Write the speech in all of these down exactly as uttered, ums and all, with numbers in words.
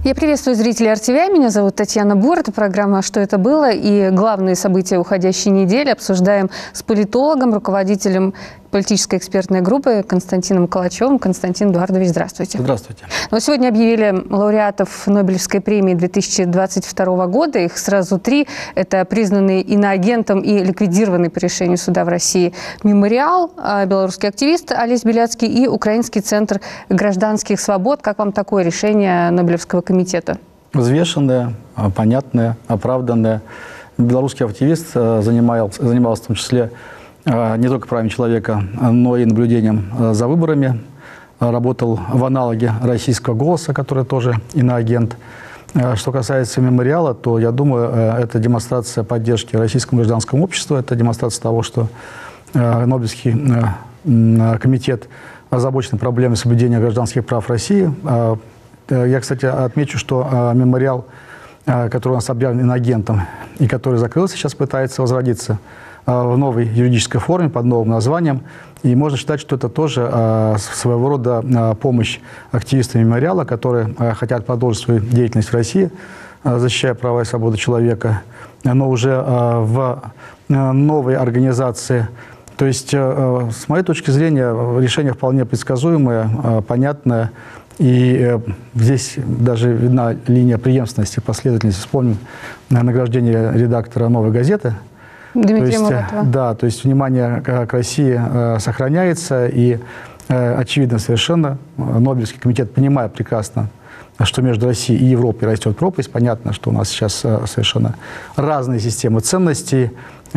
Я приветствую зрителей эр тэ вэ. Меня зовут Татьяна Бур. Это программа «Что это было?» И главные события уходящей недели обсуждаем с политологом, руководителем политической экспертной группы Константином Калачевым. Константин Эдуардович, здравствуйте. Здравствуйте. Но сегодня объявили лауреатов Нобелевской премии две тысячи двадцать второго года. Их сразу три. Это признанный иноагентом и ликвидированный по решению суда в России «Мемориал», белорусский активист Олесь Беляцкий и Украинский центр гражданских свобод. Как вам такое решение Нобелевского комитета? Взвешенное, понятное, оправданное. Белорусский активист занимался, занимался в том числе не только правами человека, но и наблюдением за выборами. Работал в аналоге российского «Голоса», который тоже иноагент. Что касается «Мемориала», то, я думаю, это демонстрация поддержки российскому гражданскому обществу, это демонстрация того, что Нобелевский комитет озабочен проблемой соблюдения гражданских прав России. Я, кстати, отмечу, что «Мемориал», который у нас объявлен иноагентом и который закрылся, сейчас пытается возродиться в новой юридической форме, под новым названием. И можно считать, что это тоже э, своего рода э, помощь активистам «Мемориала», которые э, хотят продолжить свою деятельность в России, э, защищая права и свободы человека, но уже э, в э, новой организации. То есть, э, с моей точки зрения, решение вполне предсказуемое, э, понятное. И э, здесь даже видна линия преемственности, последовательности. Вспомним награждение редактора «Новой газеты». Дмитрия то есть, Муратова. Да, то есть внимание к России э, сохраняется, и э, очевидно совершенно, Нобелевский комитет, понимая прекрасно, что между Россией и Европой растет пропасть, понятно, что у нас сейчас э, совершенно разные системы ценностей,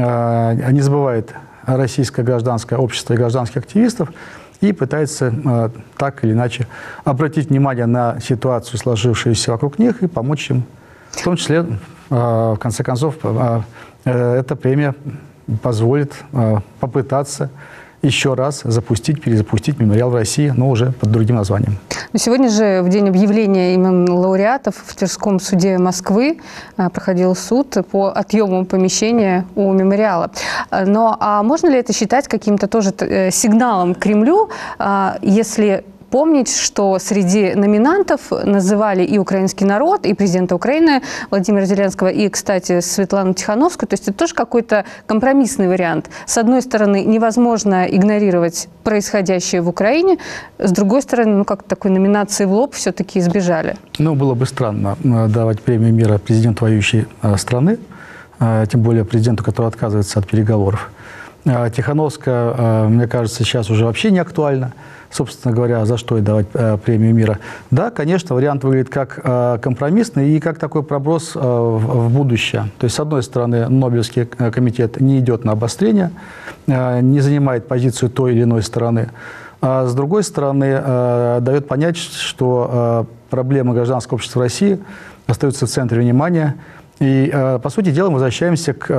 э, не забывает российское гражданское общество и гражданских активистов, и пытается э, так или иначе обратить внимание на ситуацию, сложившуюся вокруг них, и помочь им, в том числе, э, в конце концов, э, эта премия позволит э, попытаться еще раз запустить, перезапустить «Мемориал» в России, но уже под другим названием. Но сегодня же, в день объявления имен лауреатов, в Тверском суде Москвы э, проходил суд по отъему помещения у «Мемориала». Но а можно ли это считать каким-то тоже э, сигналом Кремлю, э, если помнить, что среди номинантов называли и украинский народ, и президента Украины Владимира Зеленского, и, кстати, Светлану Тихановскую. То есть это тоже какой-то компромиссный вариант. С одной стороны, невозможно игнорировать происходящее в Украине, с другой стороны, ну как такой номинации в лоб все-таки избежали. Ну, было бы странно давать премию мира президенту воюющей страны, тем более президенту, который отказывается от переговоров. Тихановская, мне кажется, сейчас уже вообще не актуальна. Собственно говоря, за что и давать э, премию мира. Да, конечно, вариант выглядит как э, компромиссный и как такой проброс э, в, в будущее. То есть, с одной стороны, Нобелевский комитет не идет на обострение, э, не занимает позицию той или иной стороны. А с другой стороны, э, дает понять, что э, проблемы гражданского общества в России остаются в центре внимания. И, э, по сути дела, мы возвращаемся к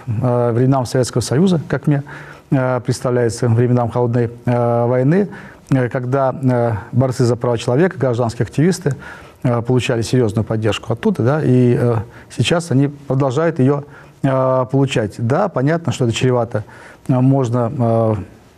э, временам Советского Союза, как мне э, представляется, временам холодной э, войны, когда э, борцы за права человека, гражданские активисты э, получали серьезную поддержку оттуда, да, и э, сейчас они продолжают ее э, получать. Да, понятно, что это чревато. Можно, э,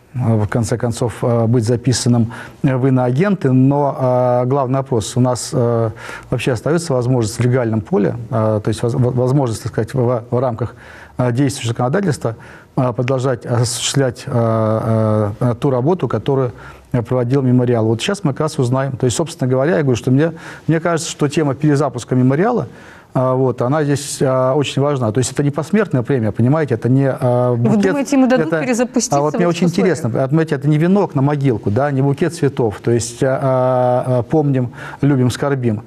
в конце концов, э, быть записанным в иноагенты, но э, главный вопрос: у нас э, вообще остается возможность в легальном поле, э, то есть возможность, так сказать, в, в рамках э, действующего законодательства э, продолжать осуществлять э, э, ту работу, которую проводил «Мемориал». Вот сейчас мы как раз узнаем. То есть, собственно говоря, я говорю, что мне, мне кажется, что тема перезапуска «Мемориала», а, вот, она здесь а, очень важна. То есть это не посмертная премия, понимаете, это не а, букет. Вы думаете, ему дадут это, перезапуститься? А вот мне очень условиях? интересно, отметьте, это не венок на могилку, да, не букет цветов. То есть а, а, помним, любим, скорбим.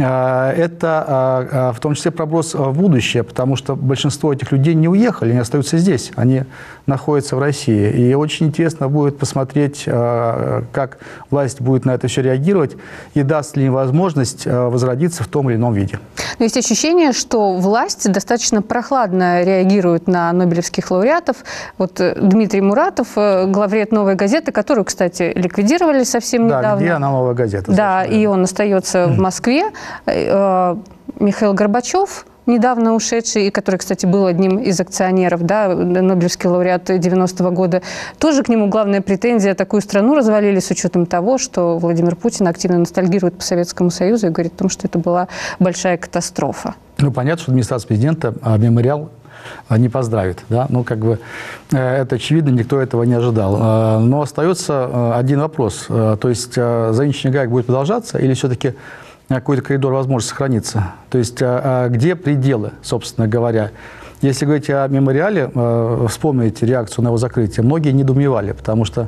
Это в том числе проброс в будущее, потому что большинство этих людей не уехали, они остаются здесь, они находятся в России. И очень интересно будет посмотреть, как власть будет на это все реагировать и даст ли им возможность возродиться в том или ином виде. Но есть ощущение, что власть достаточно прохладно реагирует на нобелевских лауреатов. Вот Дмитрий Муратов, главред «Новой газеты», которую, кстати, ликвидировали совсем да, недавно. Да, где она, «Новая газета»? Да, и он остается mm. в Москве. Михаил Горбачев недавно ушедший, и который, кстати, был одним из акционеров, да, Нобелевский лауреат девяностого года, тоже к нему главная претензия: такую страну развалили с учетом того, что Владимир Путин активно ностальгирует по Советскому Союзу и говорит о том, что это была большая катастрофа. Ну, понятно, что администрация президента а, мемориал не поздравит, да, ну, как бы, это очевидно, никто этого не ожидал. Но остается один вопрос, то есть завинчивание гаек будет продолжаться или все-таки какой-то коридор возможности сохраниться? То есть где пределы, собственно говоря? Если говорить о мемориале, вспомните реакцию на его закрытие, многие недоумевали, потому что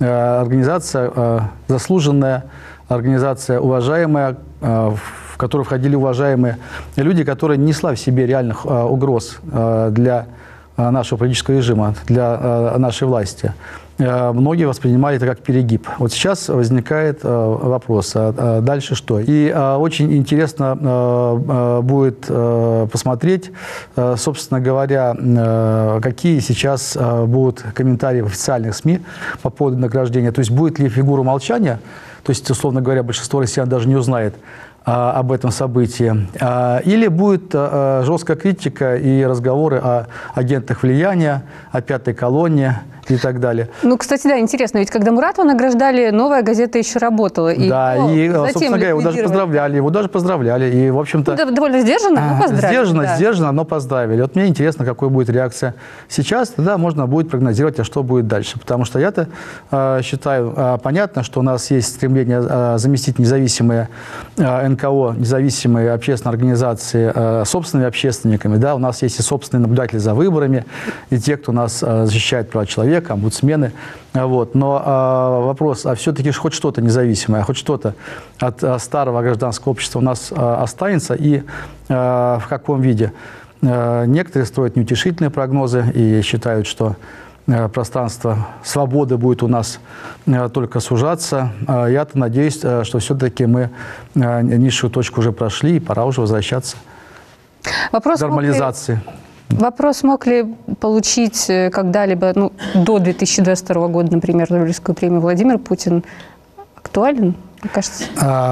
организация заслуженная, организация уважаемая, в которую входили уважаемые люди, которые не несла в себе реальных угроз для нашего политического режима, для нашей власти. Многие воспринимали это как перегиб. Вот сейчас возникает вопрос, а дальше что? И очень интересно будет посмотреть, собственно говоря, какие сейчас будут комментарии в официальных СМИ по поводу награждения. То есть будет ли фигура молчания, то есть, условно говоря, большинство россиян даже не узнает об этом событии. Или будет жесткая критика и разговоры о агентах влияния, о пятой колонне и так далее. Ну, кстати, да, интересно, ведь когда Муратова награждали, «Новая газета» еще работала. И, да, ну, и, собственно говоря, его даже поздравляли, его даже поздравляли. И, в общем-то... Ну, довольно сдержанно, но поздравили. Сдержанно, да. сдержанно, но поздравили. Вот мне интересно, какой будет реакция сейчас. Тогда можно будет прогнозировать, а что будет дальше. Потому что я-то э, считаю, э, понятно, что у нас есть стремление э, заместить независимые э, эн ка о, независимые общественные организации э, собственными общественниками. Да? У нас есть и собственные наблюдатели за выборами, и те, кто нас э, защищает права человека, омбудсмены. Вот. Но э, вопрос, а все-таки хоть что-то независимое, хоть что-то от э, старого гражданского общества у нас э, останется, и э, в каком виде? Э, некоторые строят неутешительные прогнозы и считают, что э, пространство свободы будет у нас э, только сужаться. Э, я-то надеюсь, э, что все-таки мы э, низшую точку уже прошли, и пора уже возвращаться Вопрос к нормализации. Вопрос, мог ли получить когда-либо, ну, до две тысячи двадцать второго года, например, Нобелевскую премию Владимир Путин, актуален, мне кажется?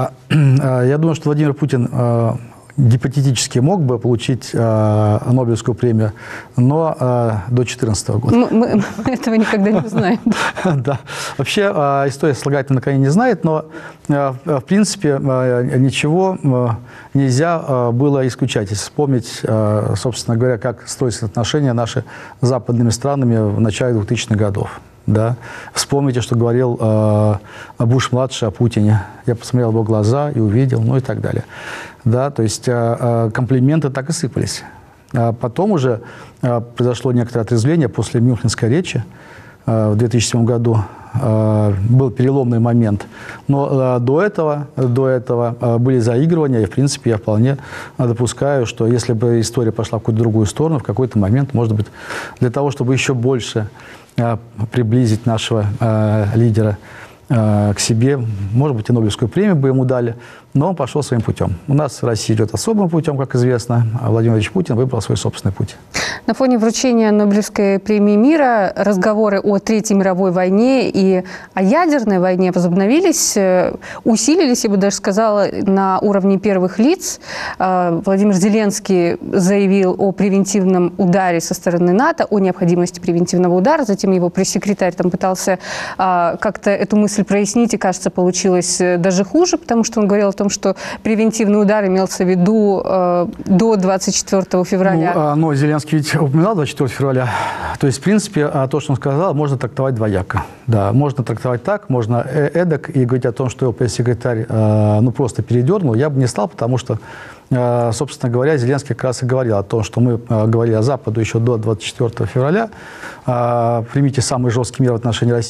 Я думаю, что Владимир Путин гипотетически мог бы получить э, Нобелевскую премию, но э, до две тысячи четырнадцатого года. Мы, мы, мы этого никогда не узнаем. Да. Вообще э, история слагательного наклонения не знает, но э, в принципе э, ничего э, нельзя э, было исключать. Если вспомнить, э, собственно говоря, как строятся отношения наши с западными странами в начале двухтысячных годов. Да. Вспомните, что говорил э, Буш-младший о Путине. Я посмотрел в его глаза и увидел, ну и так далее. Да, то есть э, комплименты так и сыпались. А потом уже э, произошло некоторое отрезвление после Мюнхенской речи э, в две тысячи седьмом году. Э, был переломный момент. Но э, до этого, до этого э, были заигрывания, и, в принципе, я вполне допускаю, что если бы история пошла в какую-то другую сторону, в какой-то момент, может быть, для того, чтобы еще больше э, приблизить нашего э, лидера э, к себе, может быть, и Нобелевскую премию бы ему дали, но он пошел своим путем. У нас Россия идет особым путем, как известно, а Владимир Владимирович Путин выбрал свой собственный путь. На фоне вручения Нобелевской премии мира разговоры о Третьей мировой войне и о ядерной войне возобновились, усилились, я бы даже сказала, на уровне первых лиц. Владимир Зеленский заявил о превентивном ударе со стороны НАТО, о необходимости превентивного удара. Затем его пресс-секретарь там пытался как-то эту мысль прояснить, и, кажется, получилось даже хуже, потому что он говорил о том, что превентивный удар имелся в виду э, до двадцать четвёртого февраля. Ну, а, но Зеленский ведь упоминал двадцать четвёртого февраля. То есть, в принципе, то, что он сказал, можно трактовать двояко. Да, можно трактовать так, можно эдак, и говорить о том, что его пресс-секретарь э, ну, просто передернул, я бы не стал, потому что, э, собственно говоря, Зеленский как раз и говорил о том, что мы э, говорили о Западу еще до двадцать четвёртого февраля. Э, примите самый жесткий мер в отношении России.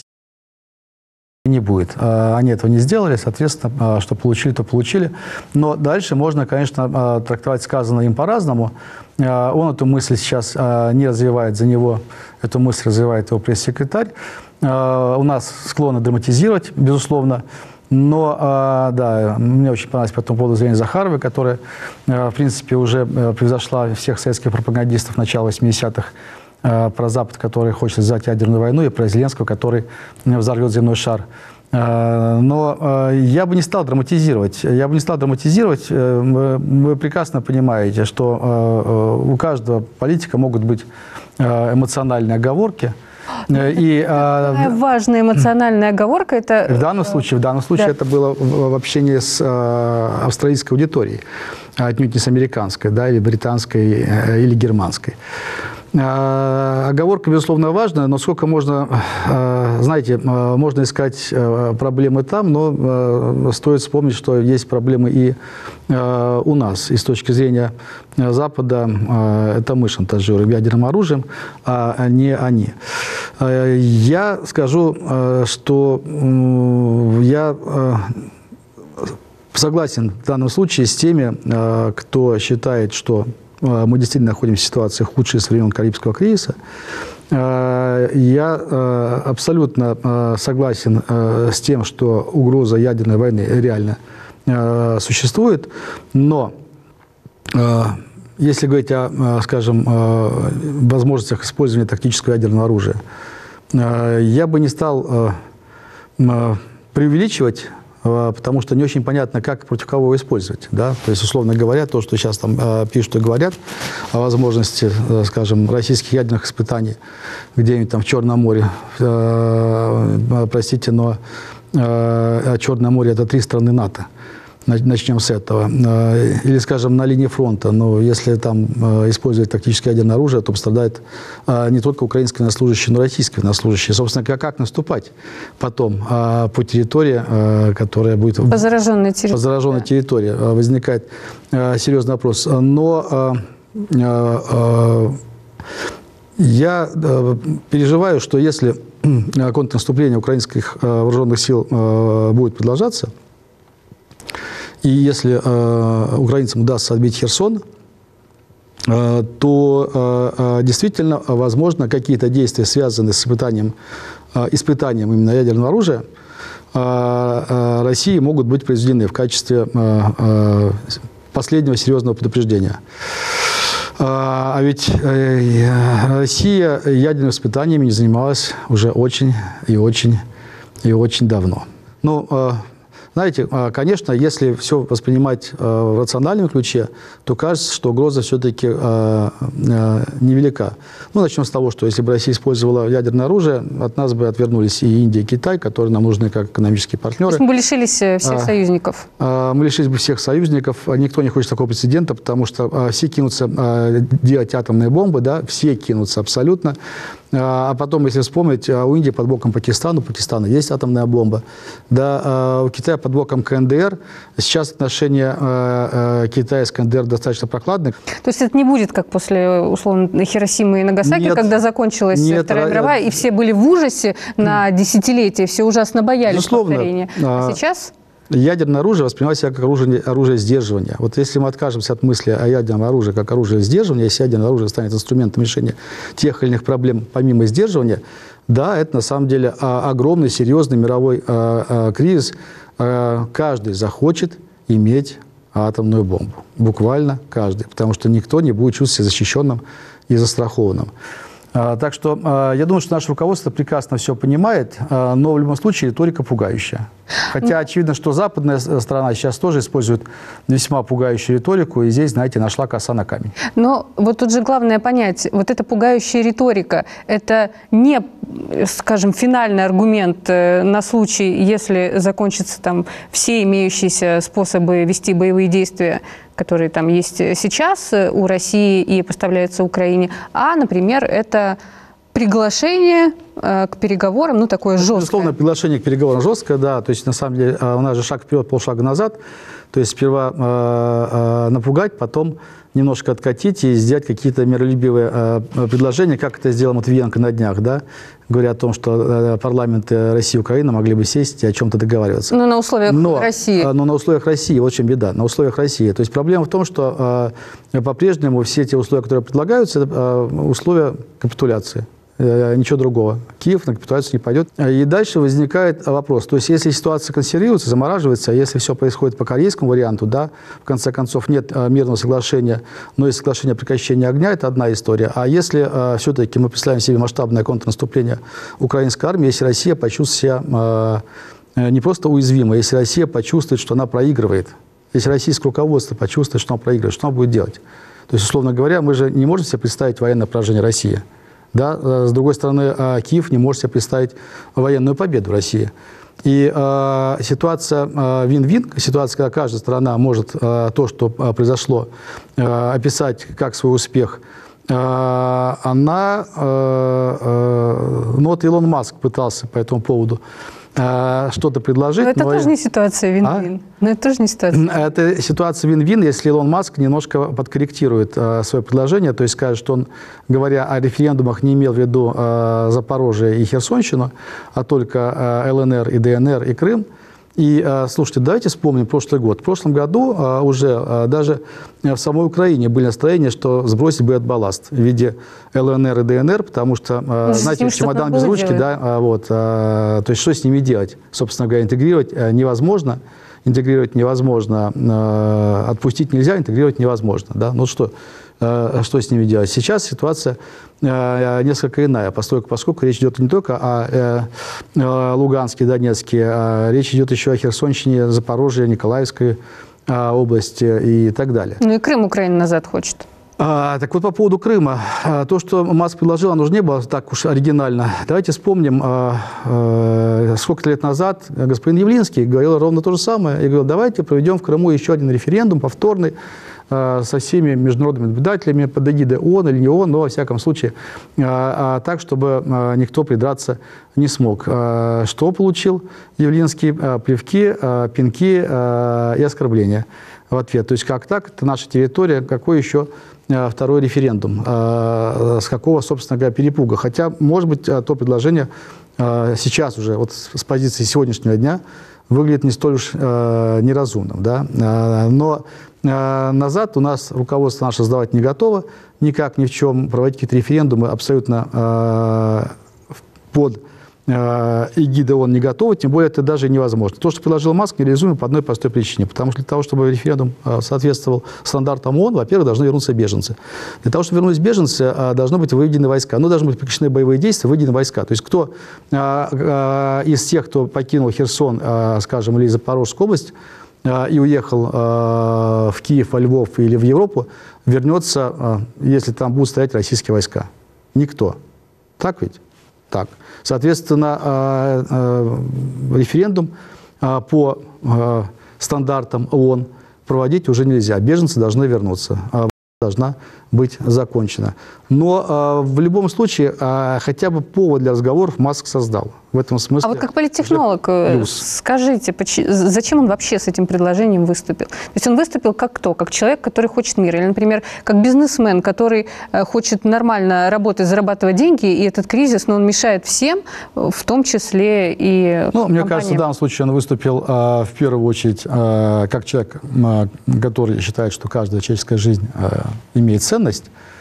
Не будет. Они этого не сделали, соответственно, что получили, то получили. Но дальше можно, конечно, трактовать сказанное им по-разному. Он эту мысль сейчас не развивает, за него эту мысль развивает его пресс-секретарь. У нас склонны драматизировать, безусловно. Но, да, мне очень понравилось по этому поводу заявление Захаровой, которая, в принципе, уже превзошла всех советских пропагандистов начала восьмидесятых, про Запад, который хочет сдать ядерную войну, и про Зеленского, который взорвет земной шар. Но я бы не стал драматизировать. Я бы не стал драматизировать. Вы прекрасно понимаете, что у каждого политика могут быть эмоциональные оговорки. И, Какая важная эмоциональная оговорка – это… В данном случае, в данном случае да. это было в общении с австралийской аудиторией, отнюдь не с американской, да, или британской, или германской. Оговорка, безусловно, важна, но сколько можно, знаете, можно искать проблемы там, но стоит вспомнить, что есть проблемы и у нас. И с точки зрения Запада это мы шантажируем ядерным оружием, а не они. Я скажу, что я согласен в данном случае с теми, кто считает, что мы действительно находимся в ситуации худшей со времен Карибского кризиса. Я абсолютно согласен с тем, что угроза ядерной войны реально существует, но если говорить о, скажем, возможностях использования тактического ядерного оружия, я бы не стал преувеличивать, потому что не очень понятно, как, против кого его использовать. Да? То есть, условно говоря, то, что сейчас там э, пишут и говорят о возможности, э, скажем, российских ядерных испытаний где-нибудь там в Черном море. Э, простите, но э, Черное море – это три страны НАТО. Начнем с этого. Или, скажем, на линии фронта. Но если там использовать тактическое ядерное оружие, то пострадает не только украинские военнослужащие, но и российские военнослужащие. Собственно, как, как наступать потом по территории, которая будет… По зараженной территории. По зараженной да. территории. Возникает серьезный вопрос. Но я переживаю, что если контрнаступление украинских вооруженных сил будет продолжаться, и если э, украинцам удастся отбить Херсон, э, то э, действительно, возможно, какие-то действия, связанные с испытанием, э, испытанием именно ядерного оружия, э, э, России могут быть произведены в качестве э, э, последнего серьезного предупреждения. А ведь э, Россия ядерными испытаниями не занималась уже очень и очень и очень давно. Ну, э, Знаете, конечно, если все воспринимать в рациональном ключе, то кажется, что угроза все-таки невелика. Ну, начнем с того, что если бы Россия использовала ядерное оружие, от нас бы отвернулись и Индия, и Китай, которые нам нужны как экономические партнеры. То есть мы бы лишились всех а, союзников? Мы лишились бы всех союзников. Никто не хочет такого прецедента, потому что все кинутся делать атомные бомбы, да, все кинутся абсолютно. А потом, если вспомнить, у Индии под боком Пакистана, у Пакистана есть атомная бомба, да, у Китая под боком КНДР. Сейчас отношения Китая с КНДР достаточно прокладные. То есть это не будет, как после, условно, Хиросимы и Нагасаки, нет, когда закончилась нет, Вторая мировая, и все были в ужасе на десятилетия, все ужасно боялись Безусловно. повторения. А сейчас… Ядерное оружие воспринимается как оружие, оружие сдерживания. Вот если мы откажемся от мысли о ядерном оружии как оружие сдерживания, если ядерное оружие станет инструментом решения тех или иных проблем помимо сдерживания, да, это на самом деле огромный, серьезный мировой кризис. Каждый захочет иметь атомную бомбу. Буквально каждый. Потому что никто не будет чувствовать себя защищенным и застрахованным. Так что я думаю, что наше руководство прекрасно все понимает, но в любом случае риторика пугающая. Хотя очевидно, что западная сторона сейчас тоже использует весьма пугающую риторику, и здесь, знаете, нашла коса на камень. Но вот тут же главное понять, вот эта пугающая риторика, это не, скажем, финальный аргумент на случай, если закончатся там все имеющиеся способы вести боевые действия, которые там есть сейчас у России и поставляются Украине, а, например, это приглашение э, к переговорам, ну, такое жесткое. Безусловно, приглашение к переговорам жесткое, да, то есть, на самом деле, у нас же шаг вперед, полшага назад, то есть, сперва э, э, напугать, потом немножко откатить и сделать какие-то миролюбивые э, предложения, как это сделал Матвиенко на днях, да, говоря о том, что э, парламенты России и Украины могли бы сесть и о чем-то договариваться. Но на условиях но, России. Но на условиях России, вот в чем беда, на условиях России. То есть проблема в том, что э, по-прежнему все те условия, которые предлагаются, это э, условия капитуляции. Ничего другого. Киев на капитуляцию не пойдет. И дальше возникает вопрос. То есть, если ситуация консервируется, замораживается, если все происходит по корейскому варианту, да, в конце концов, нет мирного соглашения, но есть соглашение о прекращении огня, это одна история. А если э, все-таки мы представляем себе масштабное контрнаступление украинской армии, если Россия почувствует себя не просто уязвима, если Россия почувствует, что она проигрывает, если российское руководство почувствует, что она проигрывает, что она будет делать? То есть, условно говоря, мы же не можем себе представить военное поражение России. Да? С другой стороны, Киев не может себе представить военную победу России. И э, ситуация вин-вин, э, ситуация, когда каждая сторона может э, то, что э, произошло, э, описать как свой успех, э, она, э, э, ну вот Илон Маск пытался по этому поводу э, что-то предложить. Но это но... тоже не ситуация вин-вин. А? Но это тоже не ситуация. Это ситуация вин-вин, если Илон Маск немножко подкорректирует э, свое предложение, то есть скажет, что он, говоря о референдумах, не имел в виду э, Запорожье и Херсонщину, а только э, ЛНР и ДНР и Крым. И, э, слушайте, давайте вспомним прошлый год. В прошлом году э, уже э, даже в самой Украине были настроения, что сбросить бы этот балласт в виде ЛНР и ДНР, потому что, э, знаете, чемодан без ручки, да, э, вот, э, то есть что с ними делать? Собственно говоря, интегрировать э, невозможно. Интегрировать невозможно, э, отпустить нельзя, интегрировать невозможно. Да? Ну что, э, что с ними делать? Сейчас ситуация э, несколько иная, поскольку, поскольку речь идет не только о э, э, Луганске, Донецке, а речь идет еще о Херсонщине, Запорожье, Николаевской э, области и так далее. Ну и Крым Украина назад хочет. А, так вот, по поводу Крыма. А, то, что Маск предложил, оно же не было так уж оригинально. Давайте вспомним, а, а, сколько лет назад господин Явлинский говорил ровно то же самое. И говорил, давайте проведем в Крыму еще один референдум, повторный, а, со всеми международными наблюдателями под эгидой ООН или не ООН, но, во всяком случае, а, а, так, чтобы а, никто придраться не смог. А, что получил Явлинский? А, плевки, а, пинки а, и оскорбления в ответ. То есть, как так, это наша территория, какой еще второй референдум, с какого, собственно говоря, перепуга. Хотя, может быть, то предложение сейчас уже, вот с позиции сегодняшнего дня, выглядит не столь уж неразумным. Да? Но назад у нас руководство наше сдавать не готово, никак ни в чем, проводить какие-то референдумы абсолютно под эгида ООН не готова, тем более это даже невозможно. То, что предложил Маск, нереализуемо по одной простой причине. Потому что для того, чтобы референдум соответствовал стандартам ООН, во-первых, должны вернуться беженцы. Для того, чтобы вернулись беженцы, должны быть выведены войска. Ну, должны быть прекращены боевые действия, выведены войска. То есть кто из тех, кто покинул Херсон, скажем, или Запорожскую область, и уехал в Киев, во Львов или в Европу, вернется, если там будут стоять российские войска? Никто. Так ведь? Так. Соответственно, референдум по стандартам ООН проводить уже нельзя. Беженцы должны вернуться. Должна быть закончена. Но в любом случае, хотя бы повод для разговоров Маск создал. В этом смысле. А вот как политтехнолог, скажите, зачем он вообще с этим предложением выступил? То есть он выступил как кто? Как человек, который хочет мира? Или, например, как бизнесмен, который хочет нормально работать, зарабатывать деньги, и этот кризис, но он мешает всем, в том числе и Ну, мне компаниям. кажется, в данном случае он выступил э, в первую очередь э, как человек, э, который считает, что каждая человеческая жизнь э, имеет ценность.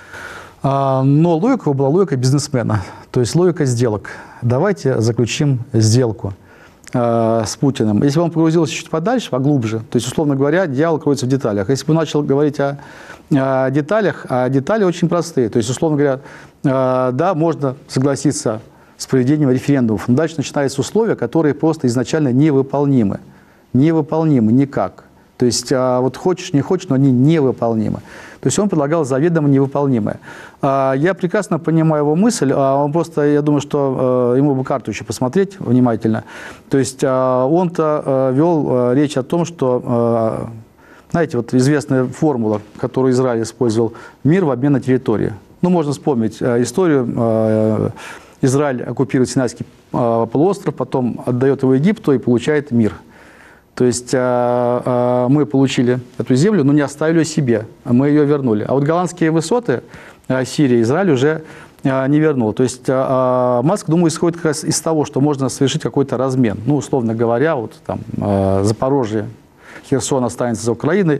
Э, но логика его была логика бизнесмена, то есть логика сделок. Давайте заключим сделку э, с Путиным. Если бы он погрузился чуть подальше, поглубже, то есть, условно говоря, дьявол кроется в деталях. Если бы он начал говорить о, о деталях, а детали очень простые. То есть, условно говоря, э, да, можно согласиться с проведением референдумов, но дальше начинаются условия, которые просто изначально невыполнимы. Невыполнимы никак. То есть, э, вот хочешь, не хочешь, но они невыполнимы. То есть он предлагал заведомо невыполнимое. Я прекрасно понимаю его мысль, он просто, я думаю, что ему бы карту еще посмотреть внимательно. То есть он-то вел речь о том, что, знаете, вот известная формула, которую Израиль использовал, мир в обмен на территорию. Ну, можно вспомнить историю. Израиль оккупирует Синайский полуостров, потом отдает его Египту и получает мир. То есть э, э, мы получили эту землю, но не оставили ее себе, мы ее вернули. А вот голландские высоты э, Сирии Израиль уже э, не вернул. То есть э, Маск, думаю, исходит как раз из того, что можно совершить какой-то размен. Ну, условно говоря, вот там э, Запорожье, Херсон останется за Украиной,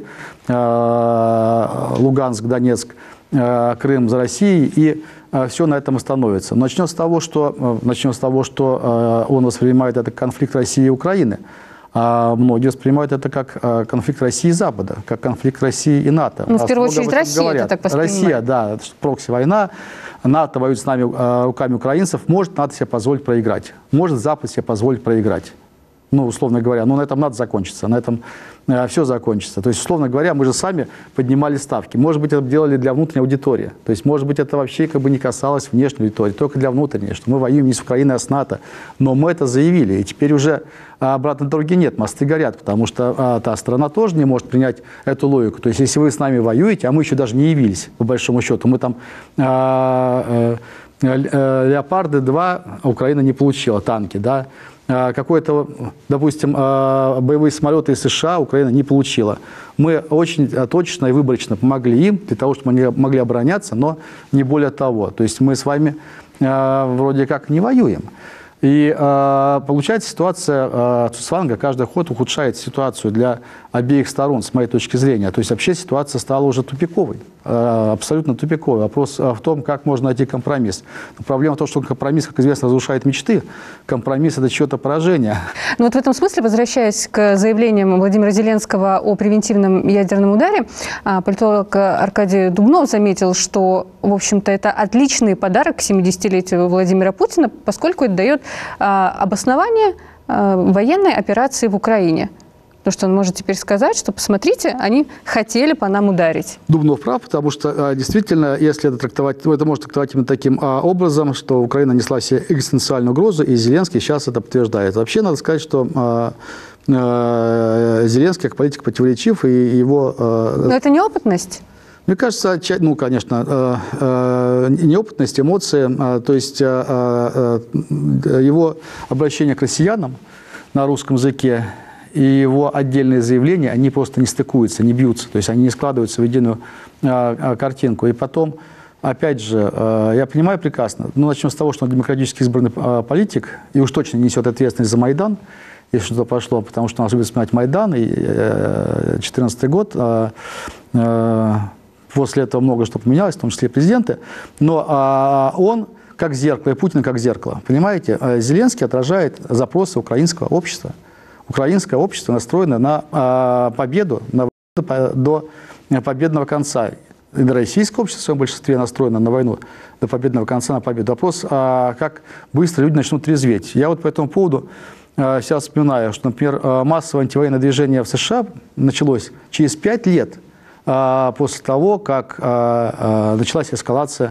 э, Луганск, Донецк, э, Крым за Россией, и э, все на этом остановится. Начнем с того, что, э, начнем с того, что э, он воспринимает это как конфликт России и Украины. А многие воспринимают это как конфликт России и Запада, как конфликт России и НАТО. Ну, в первую очередь Россия говорят. Это так воспринимает. Россия, да, прокси-война, НАТО воюет с нами руками украинцев, может НАТО себе позволить проиграть, может Запад себе позволить проиграть. Ну, условно говоря, ну, на этом надо закончиться, на этом э, все закончится. То есть, условно говоря, мы же сами поднимали ставки. Может быть, это делали для внутренней аудитории. То есть, может быть, это вообще как бы не касалось внешней аудитории, только для внутренней, что мы воюем не с Украиной, а с НАТО. Но мы это заявили, и теперь уже обратной дороги нет, мосты горят, потому что а, та страна тоже не может принять эту логику. То есть, если вы с нами воюете, а мы еще даже не явились, по большому счету, мы там... А, а, Леопарды два Украина не получила, танки, да, какой-то, допустим, боевые самолеты из США Украина не получила. Мы очень точно и выборочно помогли им для того, чтобы они могли обороняться, но не более того. То есть мы с вами вроде как не воюем. И э, получается ситуация э, Цусванга, каждый ход ухудшает ситуацию для обеих сторон, с моей точки зрения. То есть вообще ситуация стала уже тупиковой, э, абсолютно тупиковой. Вопрос в том, как можно найти компромисс. Но проблема в том, что компромисс, как известно, разрушает мечты. Компромисс – это чье-то поражение. Ну вот в этом смысле, возвращаясь к заявлениям Владимира Зеленского о превентивном ядерном ударе, политолог Аркадий Дубнов заметил, что, в общем-то, это отличный подарок к семидесятилетию Владимира Путина, поскольку это дает обоснование военной операции в Украине. Потому что он может теперь сказать, что, посмотрите, они хотели по нам ударить. Дубнов прав, потому что действительно, если это трактовать, это можно трактовать именно таким образом, что Украина несла себе экзистенциальную угрозу, и Зеленский сейчас это подтверждает. Вообще, надо сказать, что Зеленский, как политик, противоречив, и его... Но это неопытность? Мне кажется, ну, конечно, неопытность, эмоции, то есть его обращение к россиянам на русском языке и его отдельные заявления, они просто не стыкуются, не бьются, то есть они не складываются в единую картинку. И потом, опять же, я понимаю прекрасно, ну, начнем с того, что он демократически избранный политик и уж точно несет ответственность за Майдан, если что-то пошло, потому что у нас любят вспоминать Майдан и две тысячи четырнадцатый год. После этого много что поменялось, в том числе президенты. Но а, он как зеркало, и Путин как зеркало. Понимаете, Зеленский отражает запросы украинского общества. Украинское общество настроено на а, победу, на, до победного конца. И российское общество в своем большинстве настроено на войну до победного конца, на победу. Вопрос, а, как быстро люди начнут трезветь. Я вот по этому поводу а, сейчас вспоминаю, что, например, массовое антивоенное движение в США началось через пять лет после того, как началась эскалация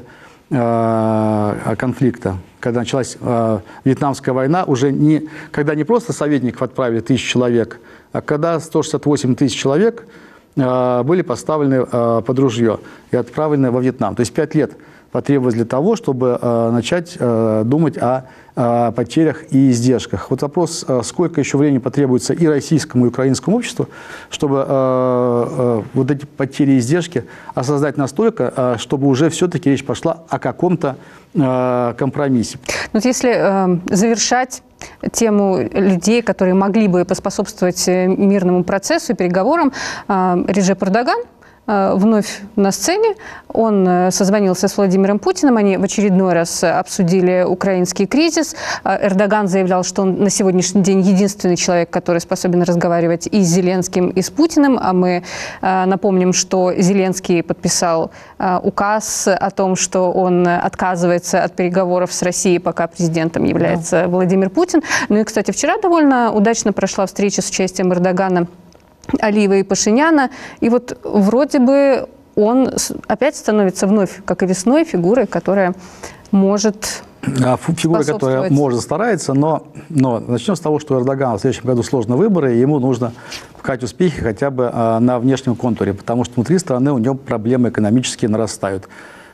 конфликта, когда началась Вьетнамская война, уже не, когда не просто советников отправили тысячу человек, а когда сто шестьдесят восемь тысяч человек были поставлены под ружье и отправлены во Вьетнам. То есть пять лет потребовалось для того, чтобы начать думать о потерях и издержках. Вот вопрос, сколько еще времени потребуется и российскому, и украинскому обществу, чтобы э, э, вот эти потери и издержки осознать настолько, э, чтобы уже все-таки речь пошла о каком-то э, компромиссе. Вот если э, завершать тему людей, которые могли бы поспособствовать мирному процессу и переговорам, э, Реджеп Эрдоган вновь на сцене. Он созвонился с Владимиром Путиным, они в очередной раз обсудили украинский кризис. Эрдоган заявлял, что он на сегодняшний день единственный человек, который способен разговаривать и с Зеленским, и с Путиным. А мы напомним, что Зеленский подписал указ о том, что он отказывается от переговоров с Россией, пока президентом является да. Владимир Путин. Ну и, кстати, вчера довольно удачно прошла встреча с участием Эрдогана, Алиева и Пашиняна. И вот вроде бы он опять становится вновь, как и весной, фигурой, которая может Фигура, которая может старается, но, но начнем с того, что Эрдогану в следующем году сложные выборы, и ему нужно показать успехи хотя бы а, на внешнем контуре, потому что внутри страны у него проблемы экономические нарастают.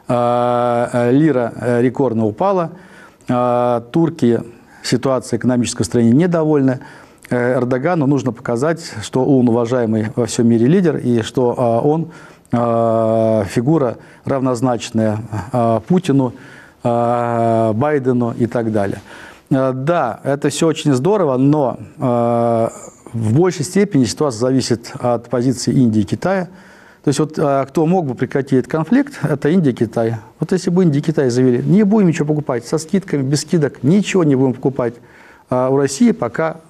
А, лира рекордно упала, а, турки ситуацией экономической в стране недовольны. Эрдогану нужно показать, что он уважаемый во всем мире лидер, и что а, он а, фигура равнозначная а, Путину, а, Байдену и так далее. А, да, это все очень здорово, но а, в большей степени ситуация зависит от позиции Индии и Китая. То есть вот а, кто мог бы прекратить этот конфликт, это Индия и Китай. Вот если бы Индия и Китай заявили, не будем ничего покупать, со скидками, без скидок, ничего не будем покупать, а у России пока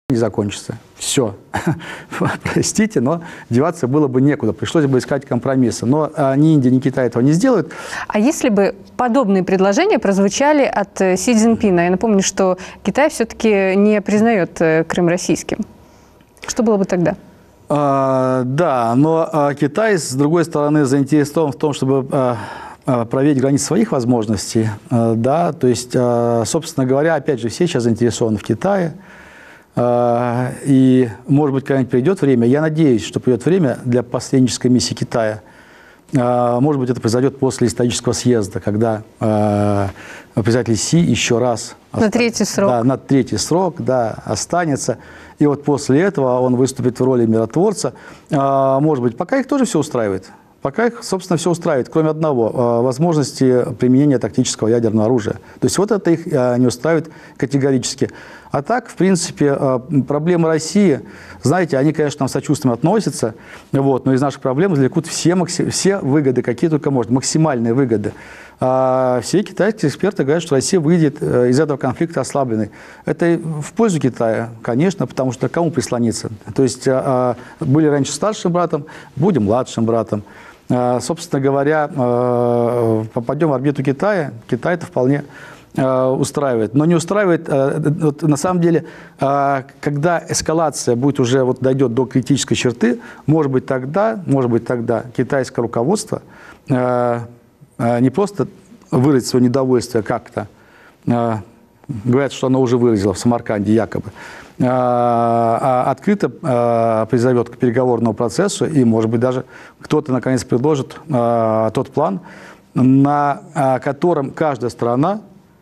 не закончится. Все. Простите, но деваться было бы некуда. Пришлось бы искать компромиссы. Но а, ни Индия, ни Китай этого не сделают. А если бы подобные предложения прозвучали от Си Цзиньпина? Я напомню, что Китай все-таки не признает Крым российским. Что было бы тогда? А, да, но а, Китай, с другой стороны, заинтересован в том, чтобы а, а, проверить границы своих возможностей. А, да, то есть, а, собственно говоря, опять же, все сейчас заинтересованы в Китае. А, и, может быть, когда-нибудь придет время, я надеюсь, что придет время для посреднической миссии Китая. А, может быть, это произойдет после исторического съезда, когда а, председатель Си еще раз... На останется, третий срок. Да, на третий срок, да, останется. И вот после этого он выступит в роли миротворца. А, может быть, пока их тоже все устраивает. Пока их, собственно, все устраивает, кроме одного – возможности применения тактического ядерного оружия. То есть вот это их не устраивает категорически. А так, в принципе, проблемы России, знаете, они, конечно, нам сочувствием относятся, вот, но из наших проблем извлекут все, все выгоды, какие только можно, максимальные выгоды. А все китайские эксперты говорят, что Россия выйдет из этого конфликта ослабленной. Это в пользу Китая, конечно, потому что кому прислониться? То есть были раньше старшим братом, будем младшим братом. Собственно говоря, попадем в орбиту Китая, Китай это вполне устраивает. Но не устраивает, вот, на самом деле, когда эскалация будет уже, вот, дойдет до критической черты, может быть тогда, может быть тогда китайское руководство не просто выразить свое недовольствие как-то, говорят, что оно уже выразило в Самарканде якобы, а открыто призовет к переговорному процессу, и, может быть, даже кто-то, наконец, предложит тот план, на котором каждая сторона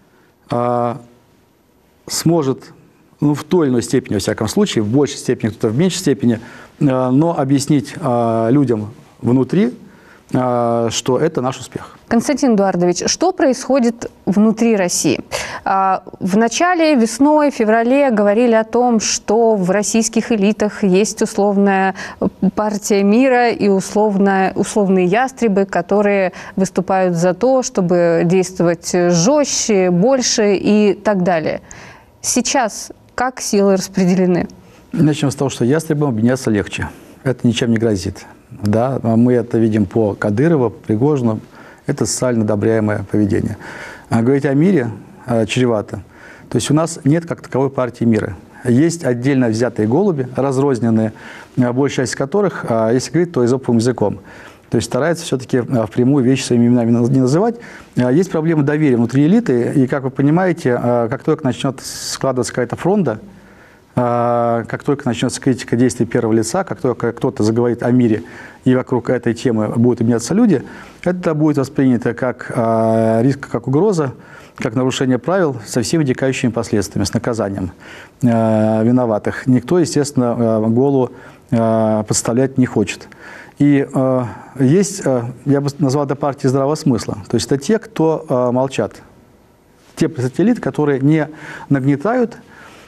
сможет, ну, в той или иной степени, во всяком случае, в большей степени, кто-то в меньшей степени, но объяснить людям внутри, что это наш успех. Константин Эдуардович, что происходит внутри России? В начале, весной, феврале говорили о том, что в российских элитах есть условная партия мира и условная, условные ястребы, которые выступают за то, чтобы действовать жестче, больше и так далее. Сейчас как силы распределены? Начнем с того, что ястребам объединяться легче. Это ничем не грозит. Да, мы это видим по Кадырову, Пригожину. Это социально одобряемое поведение. А говорить о мире а, чревато. То есть у нас нет как таковой партии мира. Есть отдельно взятые голуби, разрозненные, большая часть которых, а, если говорить, то эзоповым языком. То есть стараются все-таки впрямую вещи своими именами не называть. Есть проблема доверия внутри элиты. И, как вы понимаете, как только начнет складываться какая-то фронта, как только начнется критика действий первого лица, как только кто-то заговорит о мире и вокруг этой темы будут объединяться люди, это будет воспринято как риск, как угроза, как нарушение правил со всеми вытекающими последствиями, с наказанием виноватых. Никто, естественно, голову подставлять не хочет. И есть, я бы назвал это партией здравого смысла. То есть это те, кто молчат. Те представители, которые не нагнетают,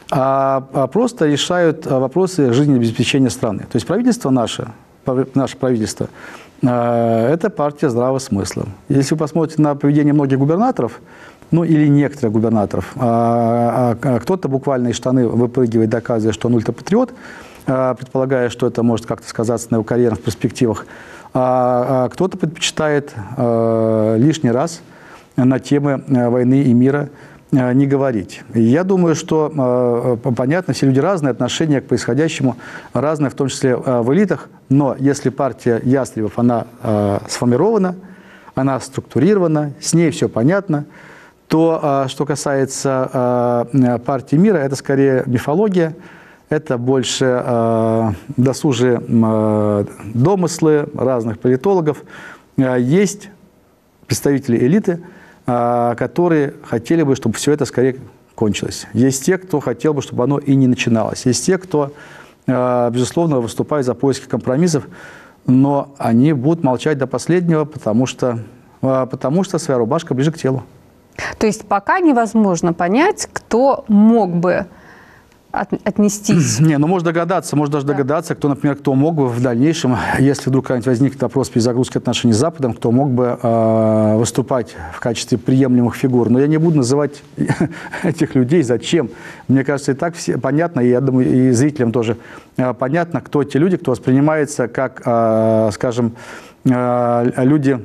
а просто решают вопросы жизнеобеспечения страны. То есть правительство наше, наше правительство, это партия здравого смысла. Если вы посмотрите на поведение многих губернаторов, ну или некоторых губернаторов, кто-то буквально из штаны выпрыгивает, доказывая, что он ультрапатриот, предполагая, что это может как-то сказаться на его карьерных перспективах, а кто-то предпочитает лишний раз на темы войны и мира не говорить. И я думаю, что, э, понятно, все люди разные, отношения к происходящему разные, в том числе э, в элитах, но если партия ястребов, она э, сформирована, она структурирована, с ней все понятно, то, э, что касается э, партии мира, это скорее мифология, это больше э, досужие э, домыслы разных политологов. Э, есть представители элиты, которые хотели бы, чтобы все это скорее кончилось. Есть те, кто хотел бы, чтобы оно и не начиналось. Есть те, кто, безусловно, выступает за поиски компромиссов, но они будут молчать до последнего, потому что, потому что своя рубашка ближе к телу. То есть пока невозможно понять, кто мог бы от, отнестись? Не, ну можно догадаться, можно даже да. догадаться, кто, например, кто мог бы в дальнейшем, если вдруг когда-нибудь возникнет вопрос перезагрузки отношений с Западом, кто мог бы э, выступать в качестве приемлемых фигур. Но я не буду называть этих людей. Зачем? Мне кажется, и так все понятно, и я думаю, и зрителям тоже э, понятно, кто те люди, кто воспринимается как, э, скажем, э, люди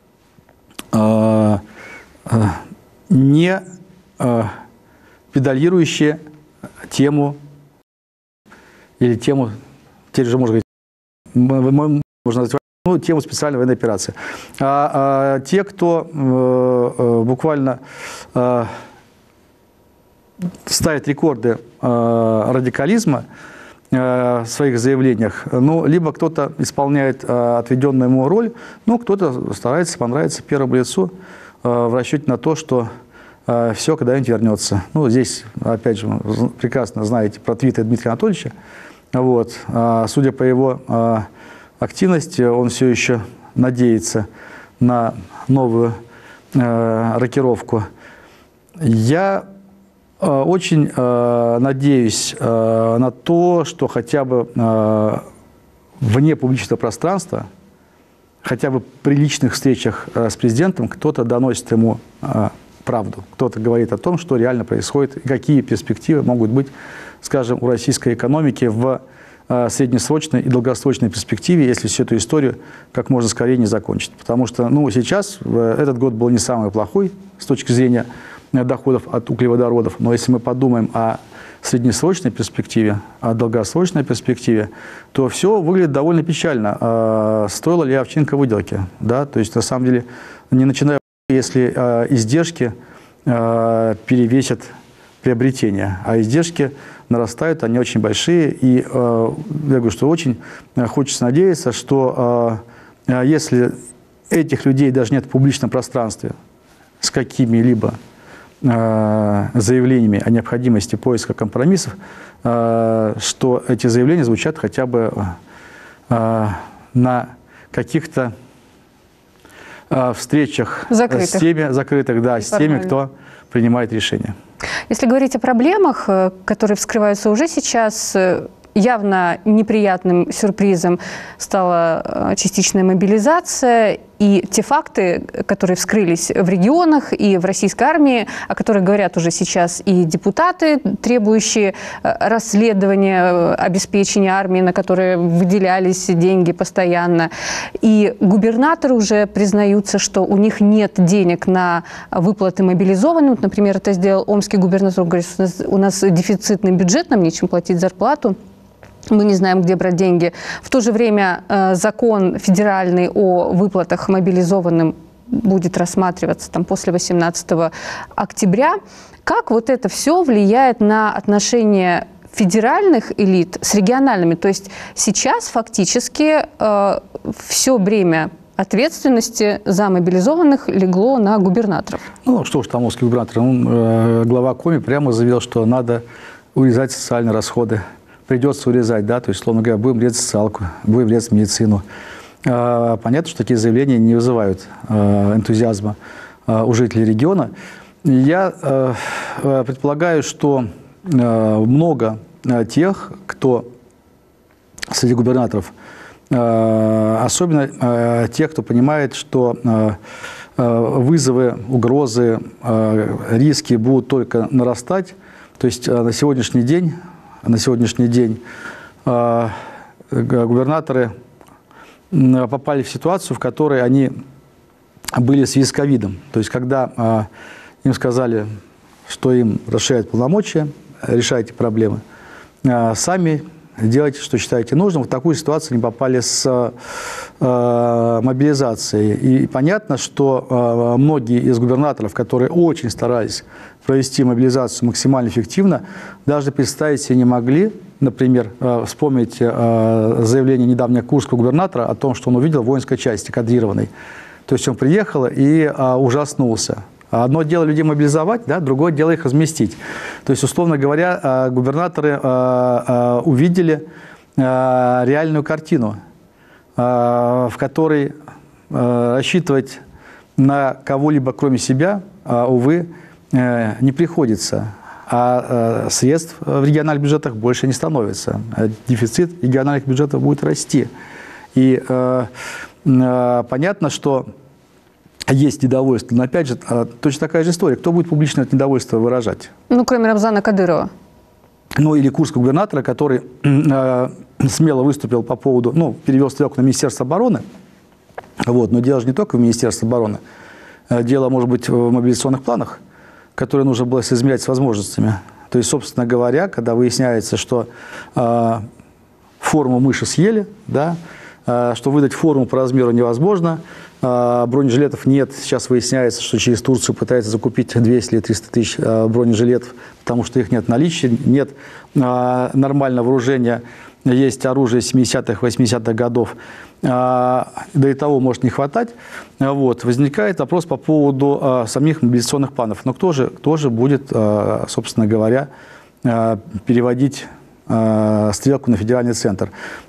э, э, не э, педалирующие тему или тему, теперь же можно говорить, можно назвать, ну, тему специальной военной операции. А, а те, кто э, э, буквально э, ставит рекорды э, радикализма э, в своих заявлениях, ну, либо кто-то исполняет э, отведенную ему роль, ну, кто-то старается понравиться первому лицу э, в расчете на то, что э, все когда-нибудь вернется. Ну, здесь, опять же, прекрасно знаете про твиты Дмитрия Анатольевича. Вот. А, судя по его э, активности, он все еще надеется на новую э, рокировку. Я э, очень э, надеюсь э, на то, что хотя бы э, вне публичного пространства, хотя бы при личных встречах э, с президентом, кто-то доносит ему э, правду, кто-то говорит о том, что реально происходит, и какие перспективы могут быть, скажем, у российской экономики в среднесрочной и долгосрочной перспективе, если всю эту историю как можно скорее не закончить. Потому что ну, сейчас этот год был не самый плохой с точки зрения доходов от углеводородов, но если мы подумаем о среднесрочной перспективе, о долгосрочной перспективе, то все выглядит довольно печально. Стоила ли овчинка выделки? Да? То есть, на самом деле, не начиная, если издержки перевесят приобретения, а издержки нарастают, они очень большие, и э, я говорю, что очень хочется надеяться, что э, если этих людей даже нет в публичном пространстве с какими-либо э, заявлениями о необходимости поиска компромиссов, э, что эти заявления звучат хотя бы э, на каких-то э, встречах закрытых. с теми, закрытых, да, с теми, кто принимает решения. Если говорить о проблемах, которые вскрываются уже сейчас, явно неприятным сюрпризом стала частичная мобилизация и те факты, которые вскрылись в регионах и в российской армии, о которых говорят уже сейчас и депутаты, требующие расследования, обеспечения армии, на которые выделялись деньги постоянно. И губернаторы уже признаются, что у них нет денег на выплаты мобилизованным. Например, это сделал омский губернатор, говорит, у нас, у нас дефицитный бюджет, нам нечем платить зарплату. Мы не знаем, где брать деньги. В то же время э, закон федеральный о выплатах мобилизованным будет рассматриваться там, после восемнадцатого октября. Как вот это все влияет на отношения федеральных элит с региональными? То есть сейчас фактически э, все бремя ответственности за мобилизованных легло на губернаторов. Ну что ж, там омский губернатор, он, э, глава Коми прямо заявил, что надо урезать социальные расходы. Придется урезать, да, то есть, словно говоря, будем резать социалку, будем резать медицину. Понятно, что такие заявления не вызывают энтузиазма у жителей региона. Я предполагаю, что много тех, кто среди губернаторов, особенно тех, кто понимает, что вызовы, угрозы, риски будут только нарастать, то есть на сегодняшний день На сегодняшний день э, губернаторы попали в ситуацию, в которой они были с связи с ковидом. То есть, когда э, им сказали, что им расширяют полномочия, решайте проблемы, э, сами делайте, что считаете нужным. В такую ситуацию они попали с э, мобилизацией. И понятно, что э, многие из губернаторов, которые очень старались провести мобилизацию максимально эффективно, даже представить себе не могли. Например, э, вспомните э, заявление недавнего курского губернатора о том, что он увидел в воинской части кадрированной. То есть он приехал и э, ужаснулся. Одно дело людей мобилизовать, да, другое дело их разместить. То есть, условно говоря, губернаторы увидели реальную картину, в которой рассчитывать на кого-либо, кроме себя, увы, не приходится. а средств в региональных бюджетах больше не становится. Дефицит региональных бюджетов будет расти. И э, э, понятно, что есть недовольство, но опять же, точно такая же история. Кто будет публично это недовольство выражать? Ну, кроме Рамзана Кадырова. Ну, или курского губернатора, который э, смело выступил по поводу, ну, перевел стрелку на Министерство обороны. Вот. Но дело же не только в Министерстве обороны. Дело, может быть, в мобилизационных планах, которые нужно было соизмерять с возможностями. То есть, собственно говоря, когда выясняется, что э, форму мыши съели, да, э, что выдать форму по размеру невозможно, э, бронежилетов нет. Сейчас выясняется, что через Турцию пытаются закупить двести или триста тысяч э, бронежилетов, потому что их нет в наличии, нет э, нормального вооружения, есть оружие семидесятых, восьмидесятых годов, э, да и того может не хватать. Вот. Возникает вопрос по поводу э, самих мобилизационных планов. Но кто же, кто же будет, э, собственно говоря, э, переводить э, стрелку на федеральный центр?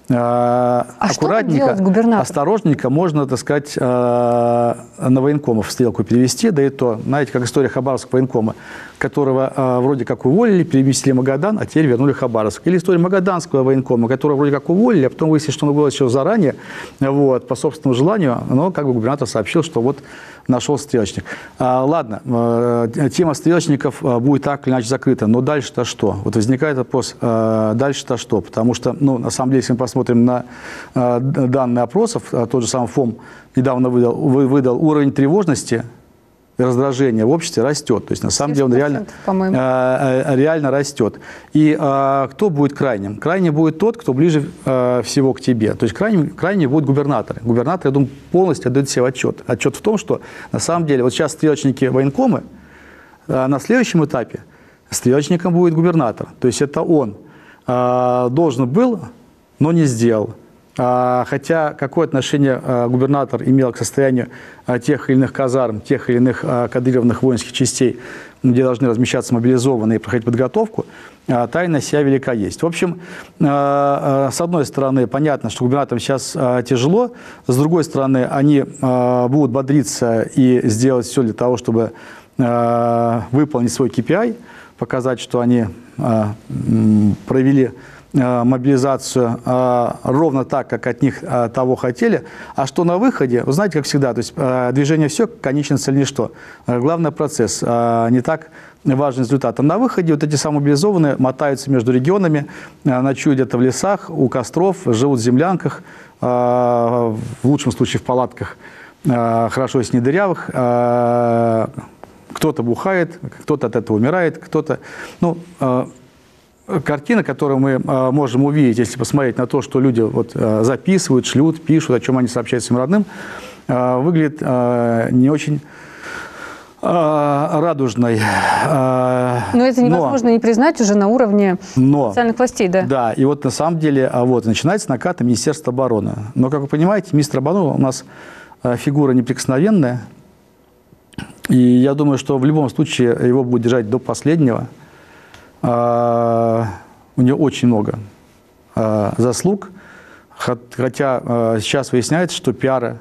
Э, а аккуратненько, осторожненько можно, так сказать, э, на военкомов стрелку перевести, да и то, знаете, как история Хабаровского военкома, которого э, вроде как уволили, переместили в Магадан, а теперь вернули в Хабаровск. Или история Магаданского военкома, которого вроде как уволили, а потом выяснилось, что он был еще заранее, вот, по собственному желанию, но как бы губернатор сообщил, что вот нашел стрелочник. А, ладно, э, тема стрелочников э, будет так или иначе закрыта, но дальше-то что? Вот возникает вопрос, э, дальше-то что? Потому что, ну, на самом деле, если мы посмотрим на э, данные опросов, э, тот же самый ФОМ недавно выдал, вы, выдал уровень тревожности и раздражение в обществе растет. То есть, на самом деле, он реально, э, реально растет. И э, кто будет крайним? Крайним будет тот, кто ближе э, всего к тебе. То есть, крайним, крайним будут губернаторы. Губернаторы, я думаю, полностью отдают себе отчет. Отчет в том, что, на самом деле, вот сейчас стрелочники военкомы, э, на следующем этапе стрелочником будет губернатор. То есть, это он э, должен был, но не сделал. Хотя какое отношение губернатор имел к состоянию тех или иных казарм, тех или иных кадрированных воинских частей, где должны размещаться мобилизованные и проходить подготовку, тайна сия велика есть. В общем, с одной стороны, понятно, что губернаторам сейчас тяжело, с другой стороны, они будут бодриться и сделать все для того, чтобы выполнить свой кей пи ай, показать, что они провели мобилизацию а, ровно так, как от них а, того хотели. А что на выходе? Вы знаете, как всегда, то есть а, движение все, конечная цель ничто. А, главный процесс, а, не так важный результат. А на выходе вот эти самые мобилизованные мотаются между регионами, а, ночуют где-то в лесах, у костров, живут в землянках, а, в лучшем случае в палатках, а, хорошо если не дырявых. А, кто-то бухает, кто-то от этого умирает, кто-то... Ну, а, картина, которую мы э, можем увидеть, если посмотреть на то, что люди вот, э, записывают, шлют, пишут, о чем они сообщают своим родным, э, выглядит э, не очень э, радужной. Э, но это невозможно но, не признать уже на уровне но, официальных властей, да? Да, и вот на самом деле вот, начинается накат Министерства обороны. Но, как вы понимаете, министр обороны у нас э, фигура неприкосновенная, и я думаю, что в любом случае его будут держать до последнего. Uh, у нее очень много uh, заслуг, хотя uh, сейчас выясняется, что пиара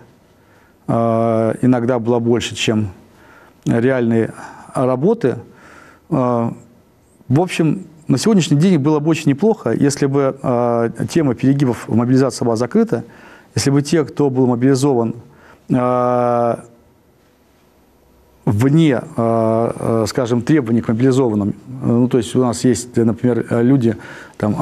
uh, иногда было больше, чем реальные работы. Uh, в общем, на сегодняшний день было бы очень неплохо, если бы uh, тема перегибов в мобилизации была закрыта, если бы те, кто был мобилизован uh, вне, скажем, требований к мобилизованным. Ну, то есть у нас есть, например, люди, там,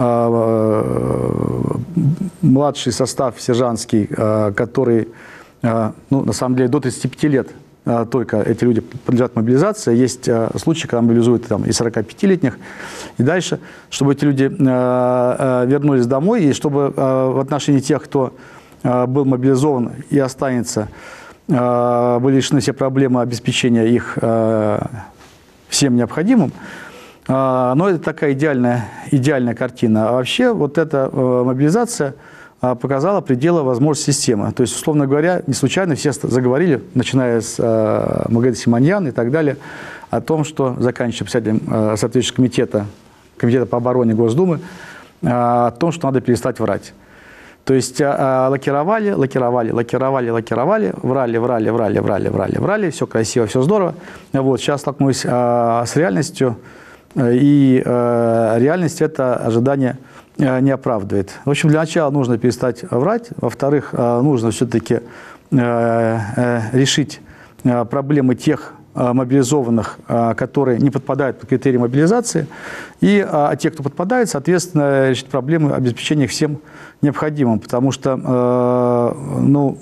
младший состав сержантский, который, ну, на самом деле, до тридцати пяти лет только эти люди подлежат мобилизации. Есть случаи, когда мобилизуют там, и сорокапятилетних, и дальше, чтобы эти люди вернулись домой, и чтобы в отношении тех, кто был мобилизован и останется, были решены все проблемы обеспечения их э, всем необходимым. Э, но это такая идеальная, идеальная картина. А вообще вот эта э, мобилизация э, показала пределы возможностей системы. То есть, условно говоря, не случайно все заговорили, начиная с э, Магомеда Симоньяна и так далее, о том, что, заканчивая председателем э, соответствующего комитета, комитета по обороне Госдумы, э, о том, что надо перестать врать. То есть э, лакировали, лакировали, лакировали, лакировали, врали, врали, врали, врали, врали, врали, все красиво, все здорово. Вот, сейчас столкнулись э, с реальностью, И э, реальность это ожидание э, не оправдывает. В общем, для начала нужно перестать врать. Во-вторых, э, нужно все-таки э, э, решить э, проблемы тех э, мобилизованных, э, которые не подпадают под критерии мобилизации. И э, а те, кто подпадает, соответственно, решить проблемы обеспечения их всем необходимым. Потому что, э, ну,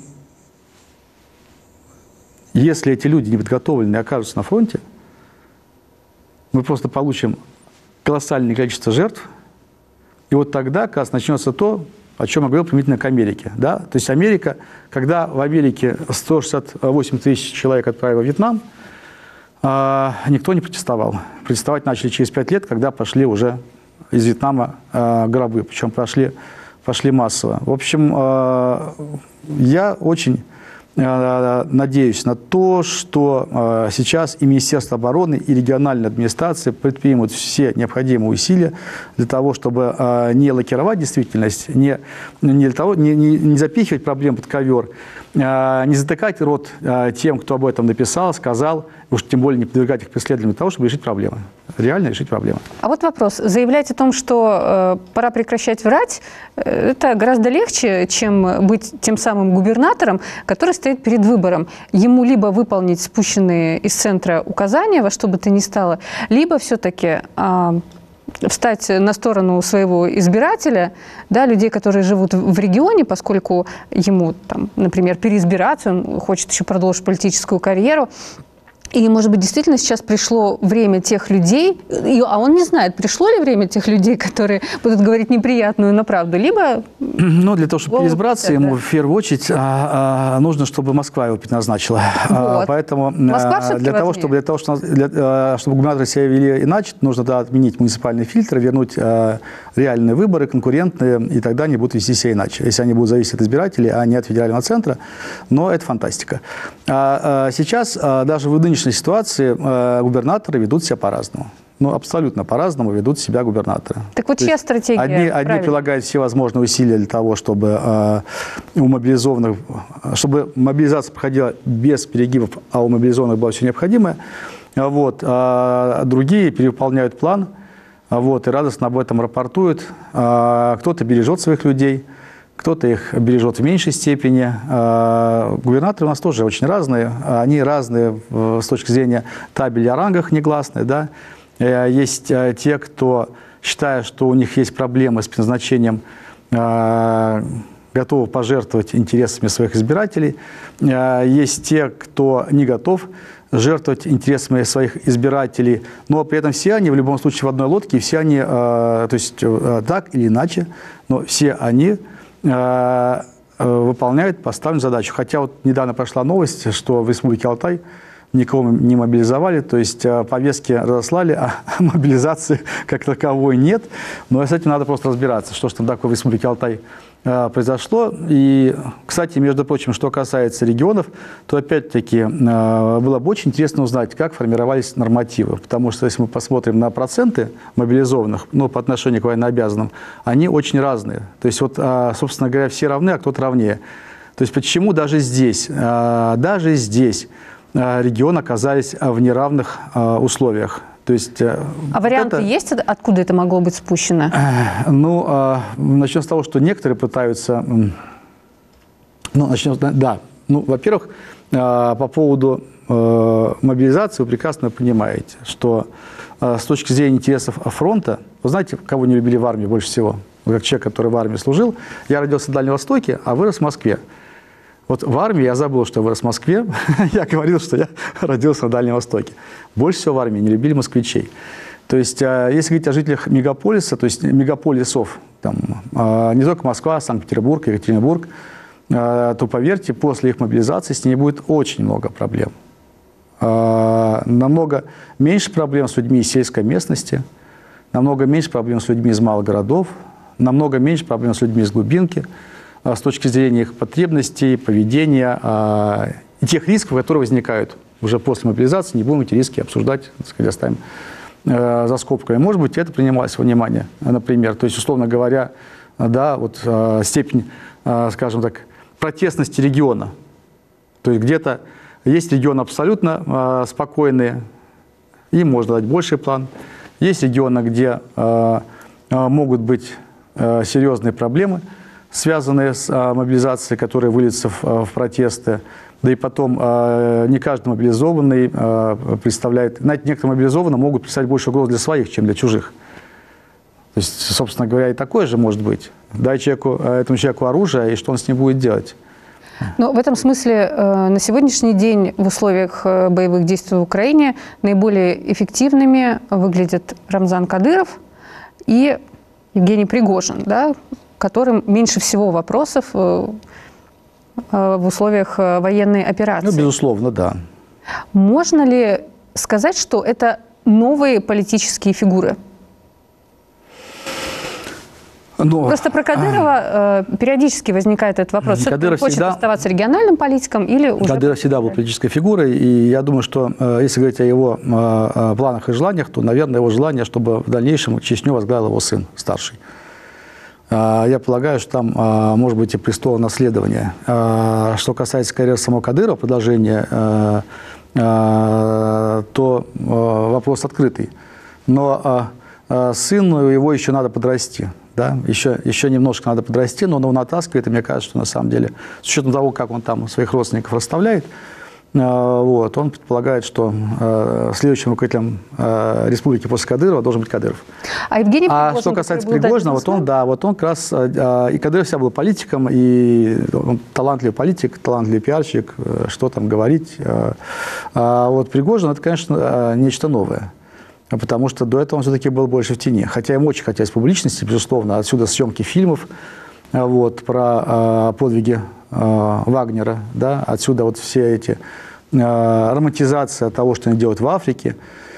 если эти люди неподготовленные окажутся на фронте, мы просто получим колоссальное количество жертв, и вот тогда, как раз, начнется то, о чем я говорил применительно к Америке. Да? То есть Америка, когда в Америке сто шестьдесят восемь тысяч человек отправили в Вьетнам, никто не протестовал. Протестовать начали через пять лет, когда пошли уже из Вьетнама гробы, причем пошли, пошли массово. В общем, я очень надеюсь на то, что сейчас и Министерство обороны, и региональная администрация предпримут все необходимые усилия для того, чтобы не лакировать действительность, не, не, для того, не, не, не запихивать проблем под ковер, не затыкать рот тем, кто об этом написал, сказал, уж тем более не подвергать их преследованию, для того, чтобы решить проблемы. Реально решить проблемы. А вот вопрос. Заявлять о том, что э, пора прекращать врать, э, это гораздо легче, чем быть тем самым губернатором, который стоит перед выбором. Ему либо выполнить спущенные из центра указания, во что бы то ни стало, либо все-таки э, встать на сторону своего избирателя, да, людей, которые живут в регионе, поскольку ему, там, например, переизбираться, он хочет еще продолжить политическую карьеру. Или, может быть, действительно сейчас пришло время тех людей, а он не знает, пришло ли время тех людей, которые будут говорить неприятную, но правду, либо... Ну, для того, чтобы переизбраться, да, ему в первую очередь а, а, нужно, чтобы Москва его предназначила. Вот. А, поэтому а, для, того, чтобы, для того, чтобы, для, чтобы губернаторы себя вели иначе, нужно, да, отменить муниципальные фильтры, вернуть а, реальные выборы, конкурентные, и тогда они будут вести себя иначе. Если они будут зависеть от избирателей, а не от федерального центра, но это фантастика. А, а, сейчас а, даже в нынешней ситуации э, губернаторы ведут себя по-разному. Ну, абсолютно по-разному ведут себя губернаторы. Так вот, чья стратегия? Одни, одни прилагают все возможные усилия для того, чтобы э, у мобилизованных, чтобы мобилизация проходила без перегибов, а у мобилизованных было все необходимое. Вот. А другие перевыполняют план, вот, и радостно об этом рапортуют. А кто-то бережет своих людей, кто-то их бережет в меньшей степени. Губернаторы у нас тоже очень разные. Они разные с точки зрения табели о рангах негласные. Да? Есть те, кто, считая, что у них есть проблемы с предназначением, готовы пожертвовать интересами своих избирателей. Есть те, кто не готов жертвовать интересами своих избирателей, но при этом все они в любом случае в одной лодке, все они, то есть так или иначе, но все они выполняют поставленную задачу. Хотя вот недавно прошла новость, что в Республике Алтай никого не мобилизовали, то есть повестки разослали, а мобилизации как таковой нет. Но с этим надо просто разбираться, что же там такое в Республике Алтай произошло. И, кстати, между прочим, что касается регионов, то опять-таки было бы очень интересно узнать, как формировались нормативы. Потому что если мы посмотрим на проценты мобилизованных, ну, по отношению к военнообязанным, они очень разные. То есть, вот, собственно говоря, все равны, а кто-то равнее. То есть, почему даже здесь, даже здесь регионы оказались в неравных условиях? То есть, а вот варианты это, есть, откуда это могло быть спущено? Ну, начнем с того, что некоторые пытаются... Ну, начнем, да. Ну, во-первых, по поводу мобилизации вы прекрасно понимаете, что с точки зрения интересов фронта, вы знаете, кого не любили в армии больше всего? Как человек, который в армии служил. Я родился на Дальнем Востоке, а вырос в Москве. Вот в армии я забыл, что я вырос в Москве. Я говорил, что я родился на Дальнем Востоке. Больше всего в армии не любили москвичей. То есть, если говорить о жителях мегаполиса, то есть мегаполисов, там, не только Москва, Санкт-Петербург, Екатеринбург, то, поверьте, после их мобилизации с ними будет очень много проблем. Намного меньше проблем с людьми из сельской местности, намного меньше проблем с людьми из малых городов, намного меньше проблем с людьми из глубинки, с точки зрения их потребностей, поведения и тех рисков, которые возникают уже после мобилизации. Не будем эти риски обсуждать, так сказать, оставим за скобками. Может быть, это принималось во внимание, например. То есть, условно говоря, да, вот степень, скажем так, протестности региона. То есть, где-то есть регионы абсолютно спокойные, им можно дать больший план. Есть регионы, где могут быть серьезные проблемы, связанные с мобилизацией, которые выльются в протесты. Да и потом, не каждый мобилизованный представляет... Знаете, некоторые мобилизованные могут представлять больше угроз для своих, чем для чужих. То есть, собственно говоря, и такое же может быть. Дай человеку, этому человеку оружие, и что он с ним будет делать? Но в этом смысле на сегодняшний день в условиях боевых действий в Украине наиболее эффективными выглядят Рамзан Кадыров и Евгений Пригожин, да, которым меньше всего вопросов в условиях военной операции. Ну, безусловно, да. Можно ли сказать, что это новые политические фигуры? Но, Просто про Кадырова а... э, периодически возникает этот вопрос. Кадыров хочет всегда... оставаться региональным политиком или уже... Кадыров всегда был политической фигурой, и я думаю, что э, если говорить о его э, планах и желаниях, то, наверное, его желание, чтобы в дальнейшем Чечню возглавил его сын старший. Э, я полагаю, что там э, может быть и престолонаследование. Э, что касается карьеры самого Кадырова, продолжения, э, э, то э, вопрос открытый. Но э, э, сыну его еще надо подрасти. Да, еще, еще немножко надо подрасти, но он натаскивает, и мне кажется, что на самом деле, с учетом того, как он там своих родственников расставляет, э, вот, он предполагает, что э, следующим руководителем э, республики после Кадырова должен быть Кадыров. А, Евгений а что касается Пригожина, вот он, да, вот он как раз, э, и Кадыров всегда был политиком, и он талантливый политик, талантливый пиарщик, э, что там говорить. Э, а вот Пригожин, это, конечно, э, нечто новое. Потому что до этого он все-таки был больше в тени. Хотя ему очень хотелось публичности, безусловно. Отсюда съемки фильмов вот, про э, подвиги э, Вагнера. Да? Отсюда вот все эти э, романтизация того, что они делают в Африке.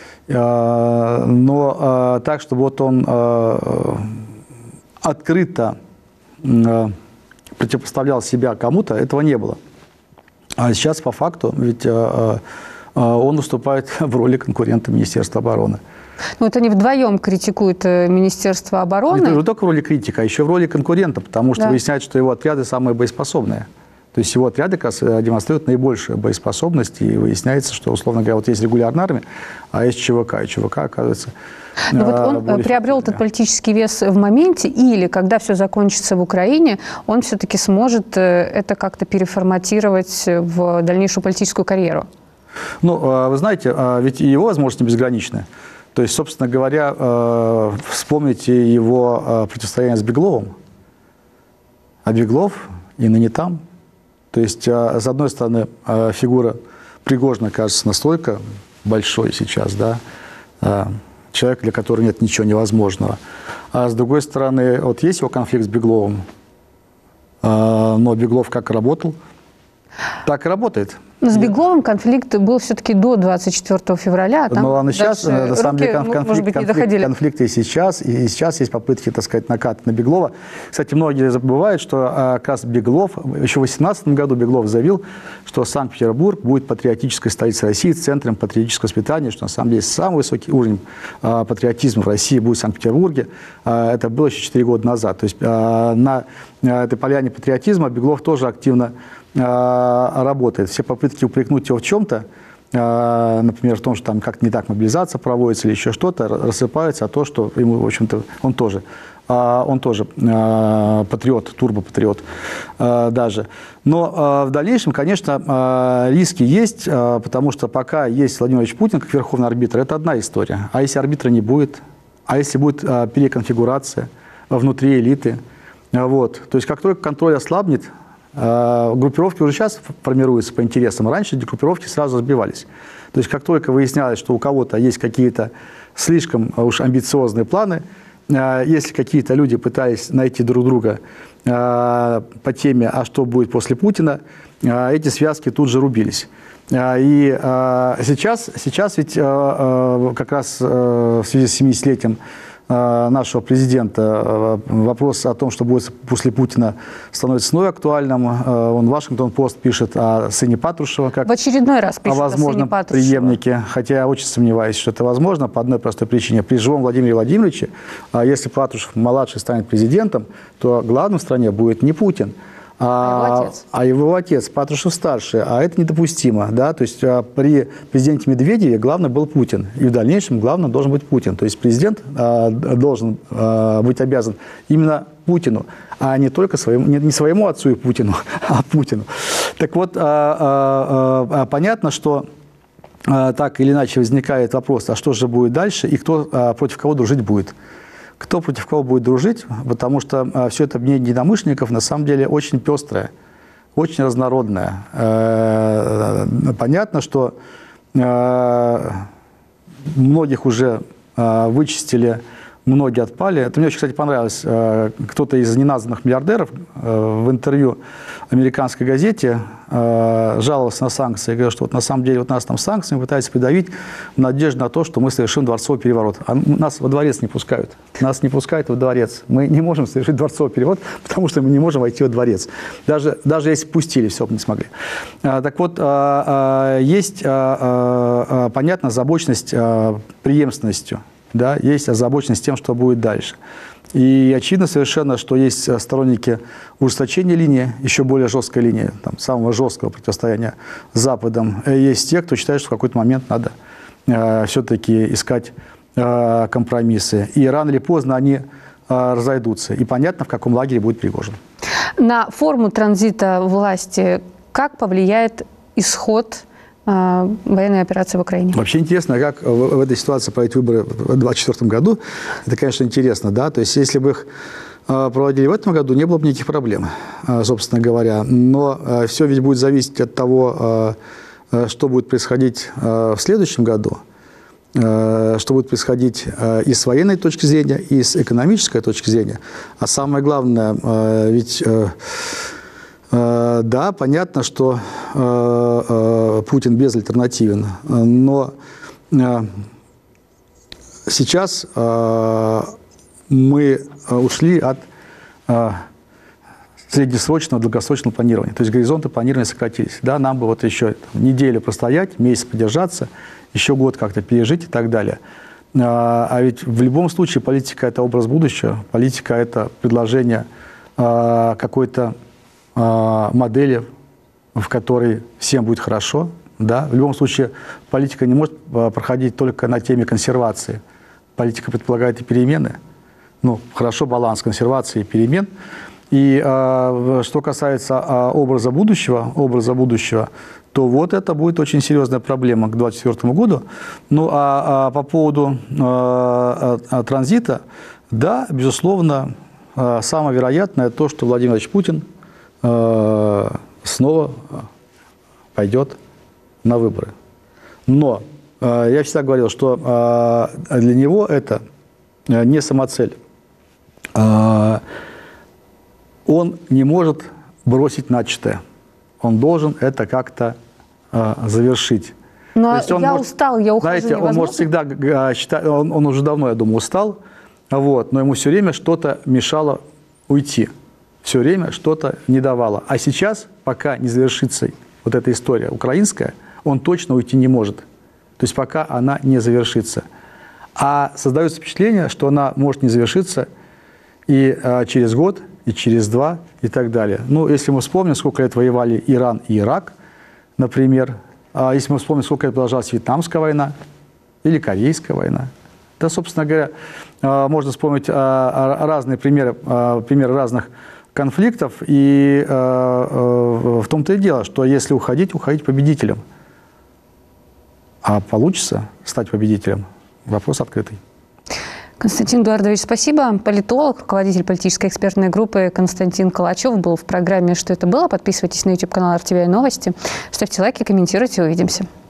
Э, но э, так, чтобы вот он э, открыто э, противопоставлял себя кому-то, этого не было. А сейчас по факту ведь... Э, он выступает в роли конкурента Министерства обороны. Ну, это они вдвоем критикуют Министерство обороны. Не только в роли критика, а еще в роли конкурента, потому что да. выясняется, что его отряды самые боеспособные. То есть его отряды как раз демонстрируют наибольшую боеспособность, и выясняется, что, условно говоря, вот есть регулярная армия, а есть ЧВК, и ЧВК, оказывается, Но вот он приобрел этот политический вес в моменте, или когда все закончится в Украине, он все-таки сможет это как-то переформатировать в дальнейшую политическую карьеру? Ну, вы знаете, ведь его возможности безграничны. То есть, собственно говоря, вспомните его противостояние с Бегловым. А Беглов и ныне там. То есть, с одной стороны, фигура Пригожина кажется настолько большой сейчас, да, человек, для которого нет ничего невозможного. А с другой стороны, вот есть его конфликт с Бегловым, но Беглов как работал, так и работает. Но с Бегловым конфликт был все-таки до двадцать четвёртого февраля. А там Но сейчас, на самом деле, конфликт, может быть, не конфликт, конфликт и сейчас, и сейчас есть попытки, так сказать, накат на Беглова. Кстати, многие забывают, что как раз Беглов, еще в две тысячи восемнадцатом году Беглов заявил, что Санкт-Петербург будет патриотической столицей России, центром патриотического воспитания, что на самом деле самый высокий уровень патриотизма в России будет в Санкт-Петербурге. Это было еще четыре года назад. То есть на этой поляне патриотизма Беглов тоже активно работает. Все попытки упрекнуть его в чем-то, например, в том, что там как-то не так мобилизация проводится или еще что-то, рассыпаются, а то, что ему, в общем-то, он тоже, он тоже патриот, турбопатриот даже. Но в дальнейшем, конечно, риски есть, потому что пока есть Владимир Владимирович Путин как верховный арбитр, это одна история. А если арбитра не будет, а если будет переконфигурация внутри элиты, вот, то есть как только контроль ослабнет, группировки уже сейчас формируются по интересам. Раньше группировки сразу разбивались. То есть как только выяснялось, что у кого-то есть какие-то слишком уж амбициозные планы, если какие-то люди пытались найти друг друга по теме «а что будет после Путина?», эти связки тут же рубились. И сейчас, сейчас ведь как раз в связи с семидесятилетием нашего президента вопрос о том, что будет после Путина, становится снова актуальным. Он Вашингтон-Пост пишет о сыне Патрушева, как в очередной раз пишет о возможном о преемнике. Хотя я очень сомневаюсь, что это возможно по одной простой причине. При живом Владимире Владимировиче, если Патрушев-младший станет президентом, то главным в стране будет не Путин, А его отец? А его отец, Патрушев-старший. А это недопустимо. Да? То есть а, при президенте Медведеве главный был Путин. И в дальнейшем главным должен быть Путин. То есть президент а, должен а, быть обязан именно Путину, а не только своему, не, не своему отцу и Путину, а Путину. Так вот, а, а, а, понятно, что а, так или иначе возникает вопрос, а что же будет дальше и кто а, против кого дружить будет. Кто против кого будет дружить, потому что а, все это мнение единомышленников на самом деле очень пестрое, очень разнородное. Э, понятно, что э, многих уже э, вычистили, многие отпали. Это мне очень, кстати, понравилось. Э, кто-то из неназванных миллиардеров э, в интервью американской газете э, жаловался на санкции. Говорил, что вот на самом деле вот нас там санкциями пытаются придавить в надежде на то, что мы совершим дворцовый переворот. А нас во дворец не пускают. Нас не пускают во дворец. Мы не можем совершить дворцовый переворот, потому что мы не можем войти во дворец. Даже, даже если пустили, все бы не смогли. А, так вот, а, а, есть, а, а, понятно, озабоченность а, преемственностью. Да, есть озабоченность тем, что будет дальше. И очевидно совершенно, что есть сторонники ужесточения линии, еще более жесткой линии, там, самого жесткого противостояния с Западом. И есть те, кто считает, что в какой-то момент надо э, все-таки искать э, компромиссы. И рано или поздно они э, разойдутся. И понятно, в каком лагере будет Пригожин. На форму транзита власти как повлияет исход военной операции в Украине? Вообще интересно, как в, в этой ситуации пройти выборы в двадцать четвёртом году. Это, конечно, интересно, да. То есть, если бы их проводили в этом году, не было бы никаких проблем, собственно говоря. Но все ведь будет зависеть от того, что будет происходить в следующем году, что будет происходить и с военной точки зрения, и с экономической точки зрения. А самое главное, ведь... Да, понятно, что э, э, Путин безальтернативен, но э, сейчас э, мы ушли от э, среднесрочного, долгосрочного планирования. То есть горизонты планирования сократились. Да, нам бы вот еще там, неделю простоять, месяц продержаться, еще год как-то пережить и так далее. А, а ведь в любом случае политика – это образ будущего, политика – это предложение э, какой-то модели, в которой всем будет хорошо. Да? В любом случае, политика не может проходить только на теме консервации. Политика предполагает и перемены. Ну, хорошо, баланс консервации и перемен. И э, что касается э, образа будущего, образа будущего, то вот это будет очень серьезная проблема к двадцать четвёртому году. Ну, а, а по поводу э, э, транзита, да, безусловно, э, самое вероятное то, что Владимир Владимирович Путин снова пойдет на выборы. Но э, я всегда говорил, что э, для него это не самоцель. Э, он не может бросить начатое. Он должен это как-то э, завершить. Но я может, устал, я ухожу. Знаете, невозможно? Он может всегда считать, он, он уже давно, я думаю, устал, вот, но ему все время что-то мешало уйти. Все время что-то не давало. А сейчас, пока не завершится вот эта история украинская, он точно уйти не может. То есть пока она не завершится. А создается впечатление, что она может не завершиться и а, через год, и через два, и так далее. Ну, если мы вспомним, сколько лет воевали Иран и Ирак, например, а если мы вспомним, сколько лет продолжалась Вьетнамская война или Корейская война, да, собственно говоря, а, можно вспомнить а, а, разные примеры, а, примеры разных конфликтов, и э, э, в том-то и дело, что если уходить, уходить победителем. А получится стать победителем? Вопрос открытый. Константин Эдуардович, спасибо. Политолог, руководитель политической экспертной группы Константин Калачев был в программе «Что это было?». Подписывайтесь на YouTube-канал эр тэ вэ Новости. Ставьте лайки, комментируйте. Увидимся.